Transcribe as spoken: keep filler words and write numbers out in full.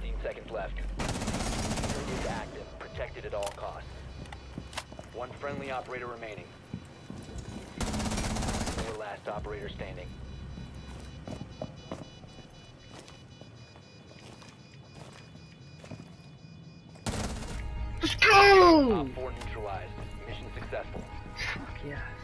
fifteen seconds left. Security is active, protected at all costs. One friendly operator remaining. Four last operator standing. Let's go! Op four neutralized. Mission successful. Fuck yeah.